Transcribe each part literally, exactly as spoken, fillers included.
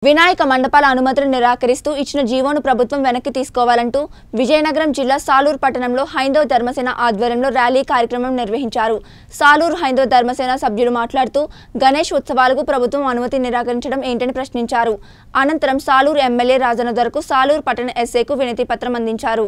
వినాయక మండపాల అనుమతులు నిరాకరిస్తూ ఇచ్చిన జీవోను ప్రభుత్వం వెనక్కి తీసుకోవాలంటూ విజయనగరం జిల్లా సాలూరు పట్టణంలో హైందవ ధర్మసేన ఆధ్వర్యంలో ర్యాలీ కార్యక్రమం నిర్వహించారు. సాలూరు హైందవ ధర్మసేన సభ్యులు మాట్లాడుతూ గణేష్ ఉత్సవాలకు ప్రభుత్వం అనుమతి నిరాకరించడం ఏంటని ప్రశ్నించారు. అనంతరం సాలూరు ఎమ్మెల్యే రాజన్న దొరకు సాలూరు పట్టణ ఎస్ఐకు వినతి పత్రం అందించారు.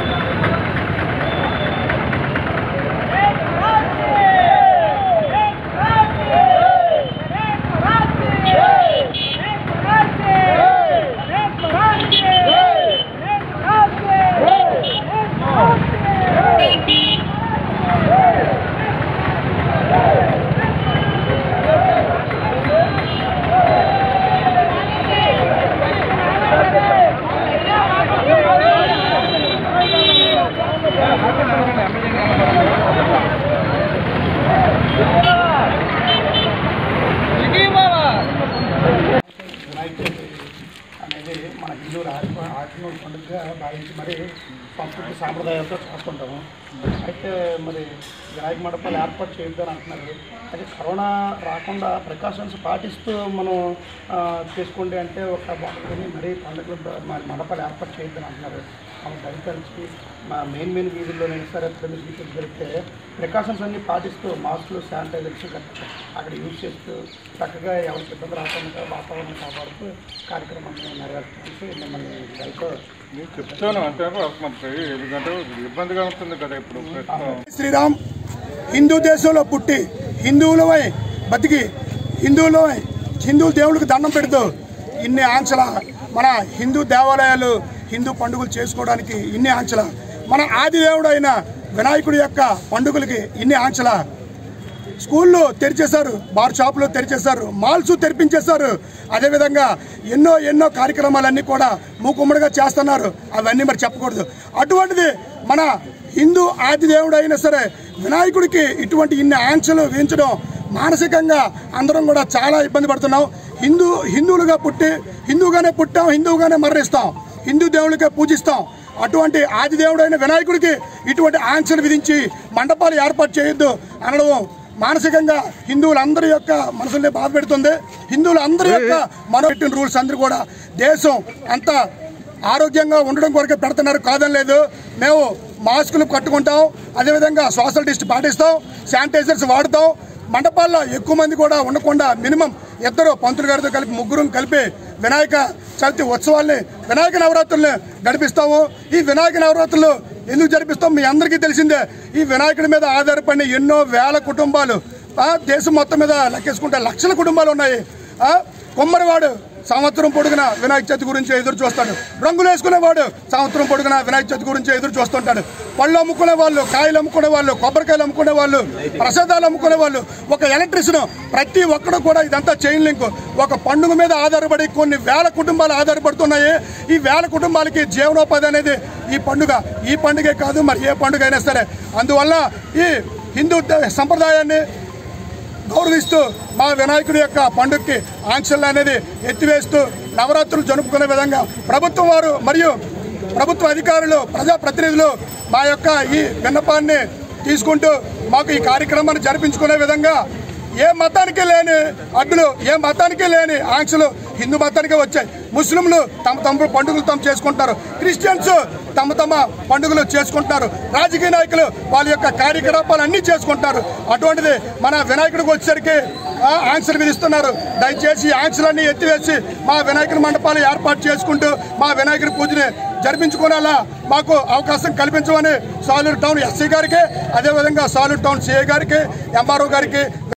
అనేది మన హిందూ ఆత్మ పండుగగా భావించి మరి సంస్కృతి సాంప్రదాయాలతో చేస్తుంటాము. అయితే మరి వినాయక మండపాలు ఏర్పాటు చేయొద్దని అంటున్నారు. అయితే కరోనా రాకుండా ప్రికాషన్స్ పాటిస్తూ మనం చేసుకోండి అంటే ఒక బాగుంటుంది. మరి పండుగలు మరి మండపాలు ఏర్పాటు చేయొద్దని అంటున్నారు. మనం దళితులకి మా మెయిన్ మెయిన్ వీధుల్లోనైనా సరే రెండు వీధులు దొరికితే ప్రికాషన్స్ అన్నీ పాటిస్తూ మాస్కులు శానిటైజర్స్ అక్కడ యూజ్ చేస్తూ చక్కగా ఎవరికి ఇబ్బంది రాకుండా వాతావరణం కాపాడుతూ కార్యక్రమాన్ని నెరవేర్చడానికి మిమ్మల్ని దళితో చెప్తాను అంటే ఎందుకంటే ఇబ్బందిగా ఉంటుంది కదా. ఇప్పుడు శ్రీరామ్ హిందూ దేశంలో పుట్టి హిందువులమై బతికి హిందువులమై హిందూ దేవుడికి దండం పెడుతూ ఇన్ని ఆంక్షల మన హిందూ దేవాలయాలు హిందూ పండుగలు చేసుకోవడానికి ఇన్ని ఆంక్షల మన ఆది దేవుడు అయిన వినాయకుడి యొక్క పండుగలకి ఇన్ని ఆంక్షల స్కూళ్ళు తెరిచేశారు, బార్ షాపులు తెరిచేశారు, మాల్స్ తెరిపించేశారు. అదేవిధంగా ఎన్నో ఎన్నో కార్యక్రమాలన్నీ కూడా మూకుమ్మడిగా చేస్తున్నారు. అవన్నీ మరి చెప్పకూడదు. అటువంటిది మన హిందూ ఆది దేవుడు అయినా సరే వినాయకుడికి ఇటువంటి ఇన్ని ఆంక్షలు విధించడం మానసికంగా అందరం కూడా చాలా ఇబ్బంది పడుతున్నాం. హిందూ హిందువులుగా పుట్టి హిందూగానే పుట్టాం, హిందూగానే మరణిస్తాం, హిందూ దేవుడికే పూజిస్తాం. అటువంటి ఆది దేవుడైన వినాయకుడికి ఇటువంటి ఆంక్షలు విధించి మండపాలు ఏర్పాటు చేయొద్దు అనడం మానసికంగా హిందువులందరి యొక్క మనసుల్ని బాధ పెడుతుంది. హిందువులందరి యొక్క మనం పెట్టిన రూల్స్ అందరూ కూడా దేశం అంత ఆరోగ్యంగా ఉండడం కొరకే పెడుతున్నారు, కాదని లేదు. మేము మాస్కులు కట్టుకుంటాం, అదేవిధంగా సోషల్ డిస్టెన్స్ పాటిస్తాం, శానిటైజర్స్ వాడుతాం. మండపాల్లో ఎక్కువ మంది కూడా ఉండకుండా మినిమం ఇద్దరు పంతులు గారితో కలిపి ముగ్గురు కలిపి వినాయక చవితి ఉత్సవాల్ని వినాయక నవరాత్రుల్ని నడిపిస్తాము. ఈ వినాయక నవరాత్రులు ఎందుకు జరిపిస్తాం మీ అందరికీ తెలిసిందే. ఈ వినాయకుడి మీద ఆధారపడిన ఎన్నో వేల కుటుంబాలు దేశం మొత్తం మీద లెక్కేసుకుంటే లక్షల కుటుంబాలు ఉన్నాయి. కుమ్మరివాడు సంవత్సరం పొడుగున వినాయక చవితి గురించి ఎదురు చూస్తాడు. రంగులు వేసుకునేవాడు సంవత్సరం పొడుగున వినాయక చవితి గురించి ఎదురు చూస్తుంటాడు. పళ్ళు అమ్ముకునే వాళ్ళు, కాయలు అమ్ముకునే వాళ్ళు, కొబ్బరికాయలు అమ్ముకునే వాళ్ళు, ప్రసాదాలు అమ్ముకునే వాళ్ళు, ఒక ఎలక్ట్రిషియన్, ప్రతి ఒక్కడు కూడా ఇదంతా చైన్ లింక్. ఒక పండుగ మీద ఆధారపడి కొన్ని వేల కుటుంబాలు ఆధారపడుతున్నాయి. ఈ వేల కుటుంబాలకి జీవనోపాధి అనేది ఈ పండుగ. ఈ పండుగే కాదు మరి ఏ పండుగ అయినా సరే. అందువల్ల ఈ హిందూ సంప్రదాయాన్ని గౌరవిస్తూ మా వినాయకుడి యొక్క పండుగకి ఆంక్షలు అనేది ఎత్తివేస్తూ నవరాత్రులు జరుపుకునే విధంగా ప్రభుత్వం వారు మరియు ప్రభుత్వ అధికారులు, ప్రజాప్రతినిధులు మా యొక్క ఈ విన్నపాన్ని తీసుకుంటూ మాకు ఈ కార్యక్రమాన్ని జరిపించుకునే విధంగా ఏ మతానికి లేని అడ్డులు, ఏ మతానికి లేని ఆంక్షలు హిందూ మతానికే వచ్చాయి. ముస్లింలు తమ తమ పండుగలు తాము చేసుకుంటారు, క్రిస్టియన్స్ తమ తమ పండుగలు చేసుకుంటారు, రాజకీయ నాయకులు వాళ్ళ యొక్క కార్యకలాపాలు అన్నీ చేసుకుంటారు. అటువంటిది మన వినాయకుడికి వచ్చేసరికి ఆంక్షలు విధిస్తున్నారు. దయచేసి ఆంక్షలన్నీ ఎత్తివేసి మా వినాయకుడి మండపాలు ఏర్పాటు చేసుకుంటూ మా వినాయకుడి పూజని జరిపించుకునేలా మాకు అవకాశం కల్పించమని సాలూరు టౌన్ ఎస్సీ గారికి, అదేవిధంగా సాలూరు టౌన్ సిఐ గారికి, ఎంఆర్ఓ గారికి